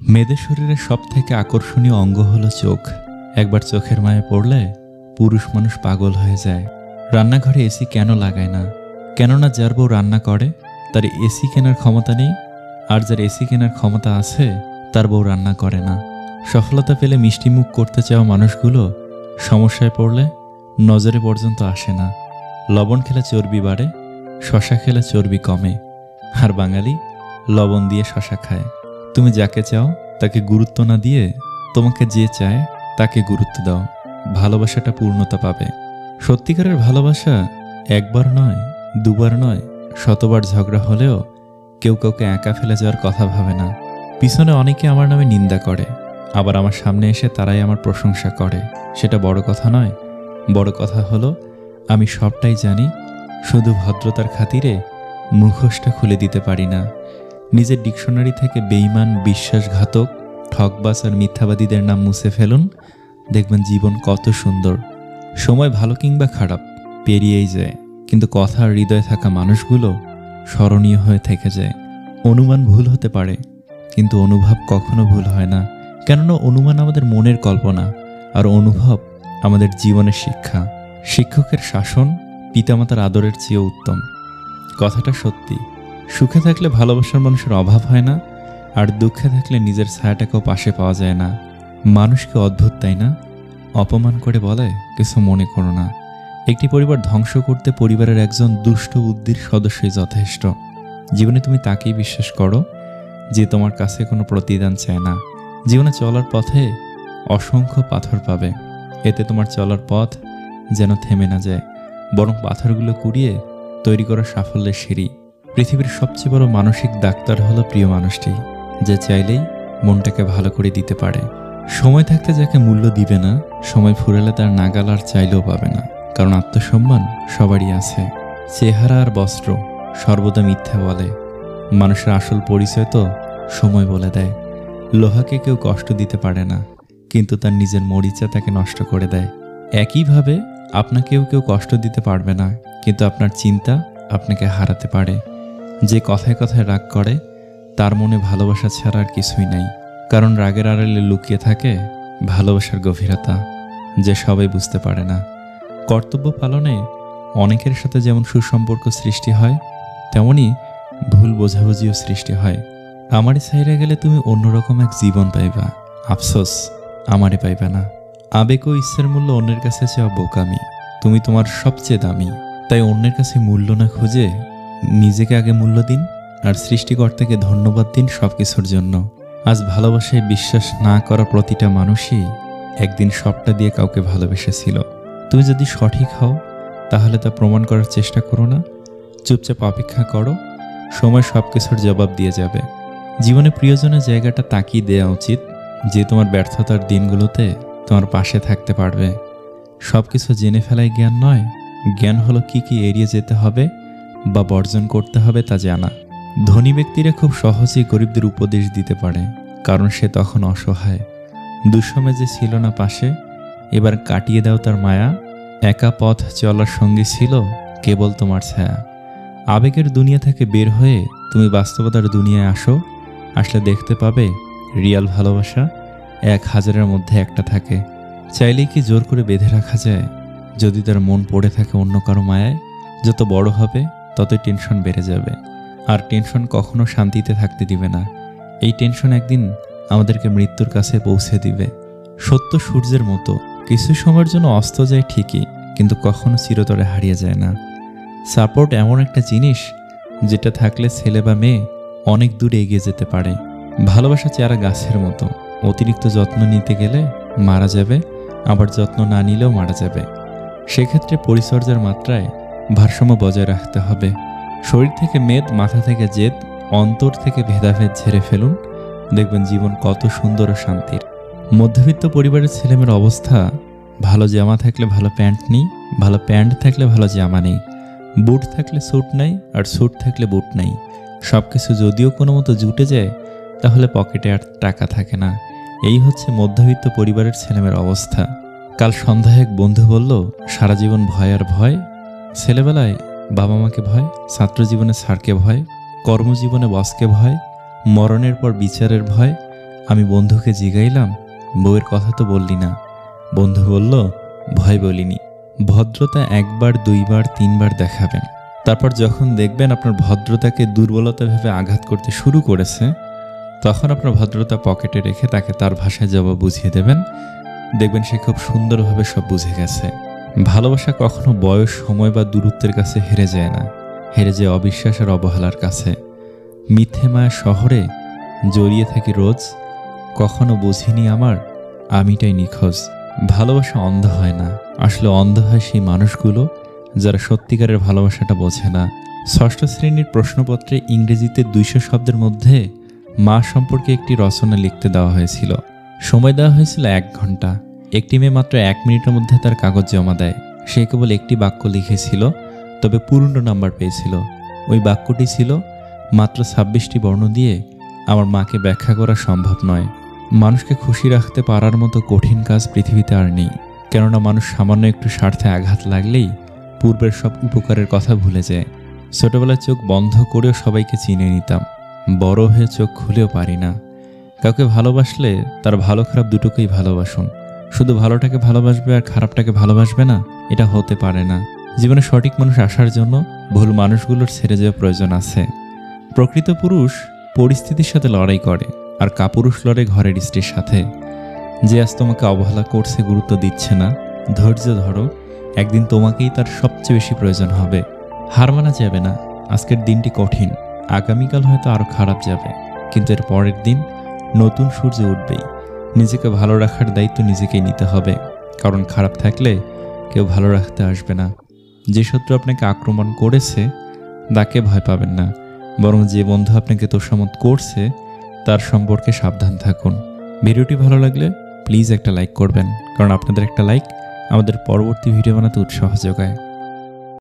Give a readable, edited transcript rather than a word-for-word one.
মেয়েদের শরীরের সবথেকে আকর্ষণীয় অঙ্গ হলো চোখ। একবার চোখের মায়ে পড়লে পুরুষ মানুষ পাগল হয়ে যায়। রান্নাঘরে এসি কেন লাগায় না? কেননা যার বউ রান্না করে তার এসি কেনার ক্ষমতা নেই, আর যার এসি কেনার ক্ষমতা আছে তার বউ রান্না করে না। সফলতা পেলে মিষ্টি মুখ করতে চাওয়া মানুষগুলো সমস্যায় পড়লে নজরে পর্যন্ত আসে না। লবণ খেলে চর্বি বাড়ে, শশা খেলে চর্বি কমে, আর বাঙালি লবণ দিয়ে শশা খায়। তুমি যাকে চাও তাকে গুরুত্ব না দিয়ে তোমাকে যে চায় তাকে গুরুত্ব দাও, ভালোবাসাটা পূর্ণতা পাবে। সত্যিকারের ভালোবাসা একবার নয়, দুবার নয়, শতবার ঝগড়া হলেও কেউ কাউকে একা ফেলে যাওয়ার কথা ভাবে না। পিছনে অনেকে আমার নামে নিন্দা করে, আবার আমার সামনে এসে তারাই আমার প্রশংসা করে। সেটা বড় কথা নয়। বড় কথা হলো আমি সবটাই জানি, শুধু ভদ্রতার খাতিরে মুখোশটা খুলে দিতে পারি না। নিজের ডিকশনারি থেকে বেঈমান, বিশ্বাসঘাতক, ঠকবাজ আর মিথ্যাবাদীদের নাম মুছে ফেলুন, দেখবেন জীবন কত সুন্দর। সময় ভালো কিংবা খারাপ পেরিয়েই যায়, কিন্তু কথা আর হৃদয়ে থাকা মানুষগুলো স্মরণীয় হয়ে থেকে যায়। অনুমান ভুল হতে পারে, কিন্তু অনুভব কখনো ভুল হয় না। কেননা অনুমান আমাদের মনের কল্পনা, আর অনুভব আমাদের জীবনের শিক্ষা। শিক্ষকের শাসন পিতামাতার আদরের চেয়েও উত্তম। কথাটা সত্যি। সুখে থাকলে ভালোবাসার মানুষের অভাব হয় না, আর দুঃখে থাকলে নিজের ছায়াটাকেও পাশে পাওয়া যায় না। মানুষকে অদ্ভুত, তাই না? অপমান করে বলে কিছু মনে করো না। একটি পরিবার ধ্বংস করতে পরিবারের একজন দুষ্ট বুদ্ধির সদস্যই যথেষ্ট। জীবনে তুমি তাকেই বিশ্বাস করো যে তোমার কাছে কোনো প্রতিদান চায় না। জীবনে চলার পথে অসংখ্য পাথর পাবে, এতে তোমার চলার পথ যেন থেমে না যায়, বরং পাথরগুলো কুড়িয়ে তৈরি করা সাফল্যের সিঁড়ি। পৃথিবীর সবচেয়ে বড় মানসিক ডাক্তার হলো প্রিয় মানুষটি, যে চাইলেই মনটাকে ভালো করে দিতে পারে। সময় থাকতে যাকে মূল্য দিবে না, সময় ফুরালে তার নাগাল আর চাইলেও পাবে না। কারণ আত্মসম্মান সবারই আছে। চেহারা আর বস্ত্র সর্বদা মিথ্যা বলে, মানুষের আসল পরিচয় তো সময় বলে দেয়। লোহাকে কেউ কষ্ট দিতে পারে না, কিন্তু তার নিজের মরিচা তাকে নষ্ট করে দেয়। একইভাবে আপনাকেও কেউ কষ্ট দিতে পারবে না, কিন্তু আপনার চিন্তা আপনাকে হারাতে পারে। যে কথায় কথায় রাগ করে তার মনে ভালোবাসা ছাড়া আর কিছুই নাই। কারণ রাগের আড়ালে লুকিয়ে থাকে ভালোবাসার গভীরতা, যে সবাই বুঝতে পারে না। কর্তব্য পালনে অনেকের সাথে যেমন সুসম্পর্ক সৃষ্টি হয়, তেমনি ভুল বোঝাবুঝিও সৃষ্টি হয়। আমারে ছাইরা গেলে তুমি অন্যরকম এক জীবন পাইবা, আফসোস আমারে পাইবা না। আবেগ ও ইচ্ছার মূল্য অন্যের কাছে চাওয়া বোকামি। তুমি তোমার সবচেয়ে দামি, তাই অন্যের কাছে মূল্য না খুঁজে নিজেকে আগে মূল্য দিন, আর সৃষ্টিকর্তাকে ধন্যবাদ দিন সবকিছুর জন্য। আজ ভালোবাসায় বিশ্বাস না করা প্রতিটা মানুষই একদিন সবটা দিয়ে কাউকে ভালোবেসেছিল। তুমি যদি সঠিক হও তাহলে তা প্রমাণ করার চেষ্টা করো না, চুপচাপ অপেক্ষা করো, সময় সবকিছুর জবাব দিয়ে যাবে। জীবনে প্রিয়জনের জায়গাটা তাকিয়ে দেওয়া উচিত, যে তোমার ব্যর্থতার দিনগুলোতে তোমার পাশে থাকতে পারবে। সবকিছু জেনে ফেলাই জ্ঞান নয়, জ্ঞান হলো কি কি এড়িয়ে যেতে হবে বা বর্জন করতে হবে তা জানা। ধনী ব্যক্তিরা খুব সহজেই গরিবদের উপদেশ দিতে পারে, কারণ সে তখন অসহায়। দুঃসময় যে ছিল না পাশে, এবার কাটিয়ে দাও তার মায়া। একা পথ চলার সঙ্গী ছিল কেবল তোমার ছায়া। আবেগের দুনিয়া থেকে বের হয়ে তুমি বাস্তবতার দুনিয়ায় আসো, আসলে দেখতে পাবে রিয়াল ভালোবাসা 1000-এর মধ্যে একটা থাকে। চাইলেই কি জোর করে বেঁধে রাখা যায়? যদি তার মন পড়ে থাকে অন্য কারো মায়ায়, যত বড় হবে ততই টেনশন বেড়ে যাবে, আর টেনশন কখনো শান্তিতে থাকতে দিবে না। এই টেনশন একদিন আমাদেরকে মৃত্যুর কাছে পৌঁছে দিবে। সত্য সূর্যের মতো, কিছু সময়ের জন্য অস্ত যায় ঠিকই, কিন্তু কখনো চিরতরে হারিয়ে যায় না। সাপোর্ট এমন একটা জিনিস যেটা থাকলে ছেলে বা মেয়ে অনেক দূরে এগিয়ে যেতে পারে। ভালোবাসা চারা গাছের মতো, অতিরিক্ত যত্ন নিতে গেলে মারা যাবে, আবার যত্ন না নিলেও মারা যাবে। সেক্ষেত্রে পরিচর্যার মাত্রায় ভারসাম্য বজায় রাখতে হবে। শরীর থেকে মেদ, মাথা থেকে জেদ, অন্তর থেকে ভেদাভেদ ঝেড়ে ফেলুন, দেখবেন জীবন কত সুন্দর ও শান্তির। মধ্যবিত্ত পরিবারের ছেলেমেয়ের অবস্থা, ভালো জামা থাকলে ভালো প্যান্ট নেই, ভালো প্যান্ট থাকলে ভালো জামা নেই, বুট থাকলে স্যুট নাই, আর স্যুট থাকলে বুট নাই। সব কিছু যদিও কোনো মতো জুটে যায়, তাহলে পকেটে আর টাকা থাকে না। এই হচ্ছে মধ্যবিত্ত পরিবারের ছেলেমেয়ের অবস্থা। কাল সন্ধ্যায় এক বন্ধু বলল, সারা জীবন ভয় আর ভয়। ছেলেবেলায় বাবা মাকে ভয়, ছাত্র জীবনে স্যারকে ভয়, কর্মজীবনে বসকে ভয়, মরণের পর বিচারের ভয়, আমি বন্ধুকে জিগাইলাম, বউয়ের কথা তো বললি না। বন্ধু বলল, ভয় বলিনি। ভদ্রতা একবার, দুইবার, তিনবার দেখাবেন। তারপর যখন দেখবেন আপনার ভদ্রতাকে দুর্বলতা ভেবে আঘাত করতে শুরু করেছে, তখন আপনার ভদ্রতা পকেটে রেখে তাকে তার ভাষায় জবাব বুঝিয়ে দেবেন। দেখবেন সে খুব সুন্দরভাবে সব বুঝে গেছে। ভালোবাসা কখনো বয়স, সময় বা দূরত্বের কাছে হেরে যায় না, হেরে যায় অবিশ্বাস আর অবহেলার কাছে। মিথ্যে মায়া শহরে জড়িয়ে থাকি রোজ, কখনো বুঝিনি আমিটাই নিখোঁজ। ভালোবাসা অন্ধ হয় না, আসলে অন্ধ হয় সেই মানুষগুলো যারা সত্যিকারের ভালোবাসাটা বোঝে না। ষষ্ঠ শ্রেণীর প্রশ্নপত্রে ইংরেজিতে 200 শব্দের মধ্যে মা সম্পর্কে একটি রচনা লিখতে দেওয়া হয়েছিল। সময় দেওয়া হয়েছিল 1 ঘন্টা। একটি মেয়ে মাত্র 1 মিনিটের মধ্যে তার কাগজ জমা দেয়। সে কেবল একটি বাক্য লিখেছিল, তবে পূর্ণ নাম্বার পেয়েছিল। ওই বাক্যটি ছিল, মাত্র 26টি বর্ণ দিয়ে আমার মাকে ব্যাখ্যা করা সম্ভব নয়। মানুষকে খুশি রাখতে পারার মতো কঠিন কাজ পৃথিবীতে আর নেই, কেননা মানুষ সামান্য একটু স্বার্থে আঘাত লাগলেই পূর্বের সব উপকারের কথা ভুলে যায়। ছোটবেলায় চোখ বন্ধ করেও সবাইকে চিনে নিতাম, বড় হয়ে চোখ খুলেও পারি না। কাউকে ভালোবাসলে তার ভালো খারাপ দুটোকেই ভালোবাসুন। শুধু ভালোটাকে ভালোবাসবে আর খারাপটাকে ভালোবাসবে না, এটা হতে পারে না। জীবনে সঠিক মানুষ আসার জন্য ভুল মানুষগুলোর ছেড়ে যাওয়া প্রয়োজন আছে। প্রকৃত পুরুষ পরিস্থিতির সাথে লড়াই করে, আর কাপুরুষ লড়ে ঘরের স্ত্রীর সাথে। যে আজ তোমাকে অবহেলা করছে, গুরুত্ব দিচ্ছে না, ধৈর্য ধরো, একদিন তোমাকেই তার সবচেয়ে বেশি প্রয়োজন হবে। হার মানা যাবে না। আজকের দিনটি কঠিন, আগামীকাল হয়তো আরও খারাপ যাবে, কিন্তু এর পরের দিন নতুন সূর্য উঠবেই। নিজেকে ভালো রাখার দায়িত্ব নিজেকেই নিতে হবে, কারণ খারাপ থাকলে কেউ ভালো রাখতে আসবে না। যে শত্রু আপনাকে আক্রমণ করেছে তাকে ভয় পাবেন না, বরং যে বন্ধু আপনাকে তোষামত করছে তার সম্পর্কে সাবধান থাকুন। ভিডিওটি ভালো লাগলে প্লিজ একটা লাইক করবেন, কারণ আপনাদের একটা লাইক আমাদের পরবর্তী ভিডিও বানাতে উৎসাহ যোগায়।